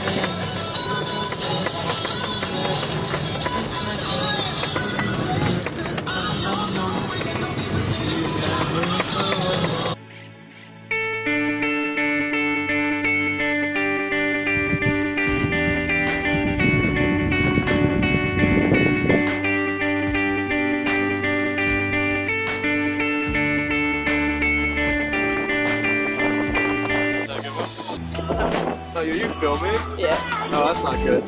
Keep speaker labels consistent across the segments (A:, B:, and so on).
A: Oh, are you filming?
B: Yeah.
A: Oh, that's not good.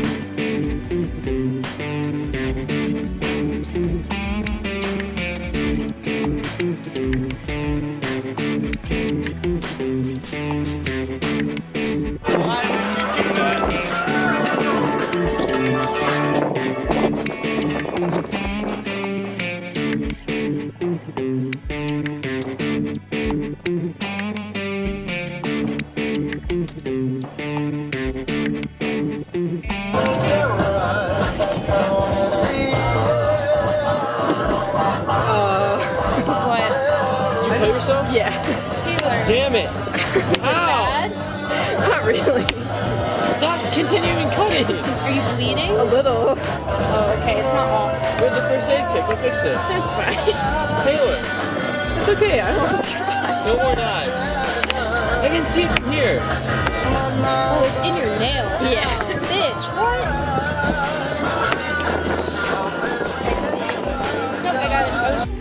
A: Why did you do that?
B: Yeah.
C: Taylor.
A: Damn it!
C: Ow!
B: Not really.
A: Stop continuing cutting!
C: Are you bleeding?
B: A little.
C: Oh, okay. It's not all.
A: With the first aid kit, go fix it.
B: That's fine.
A: Taylor!
B: It's okay, I almost tried.
A: No more knives. I can see it from here.
C: Oh, it's in your nail.
B: Yeah.
C: Bitch, what? Nope, I got it. I was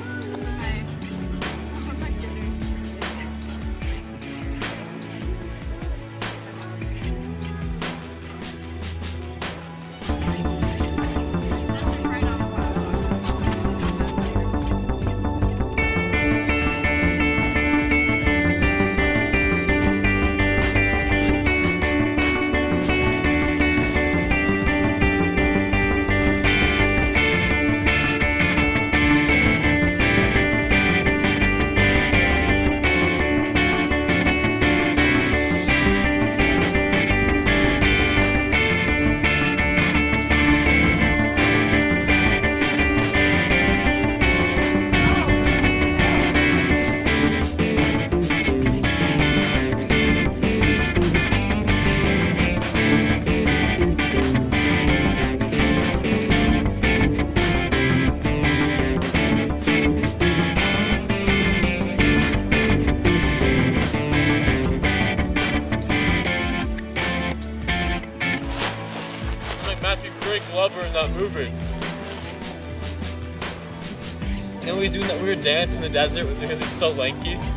A: Lover and not moving. You know he's doing that weird dance in the desert because he's so lanky?
B: I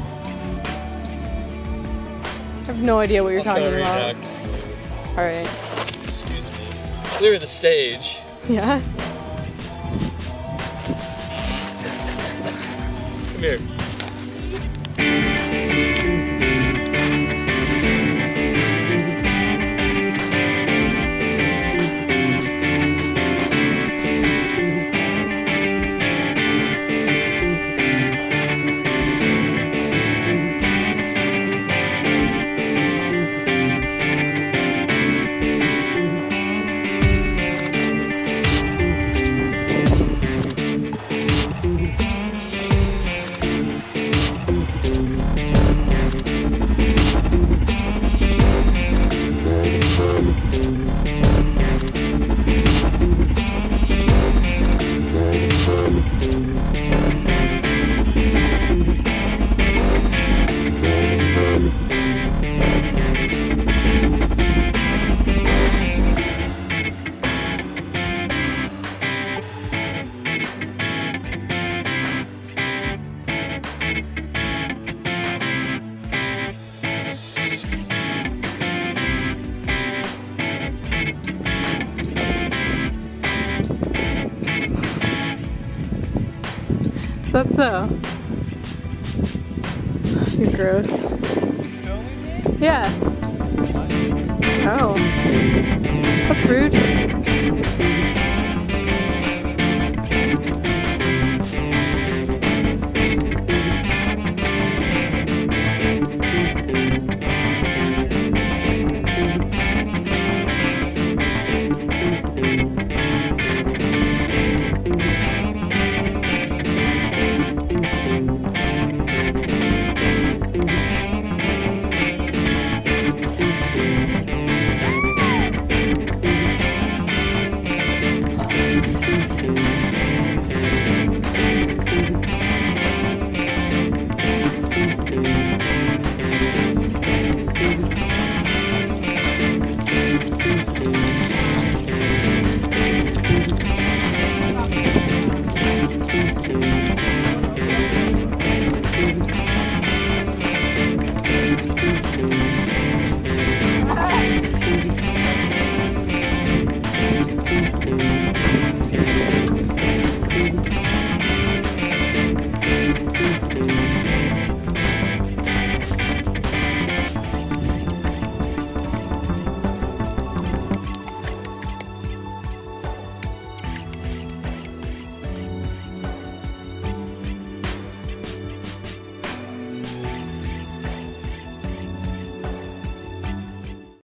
B: have no idea what you're talking about. Alright.
A: Excuse me. Clear the stage.
B: Yeah?
A: Come here.
B: That's so. You're gross. Yeah. Oh. That's rude.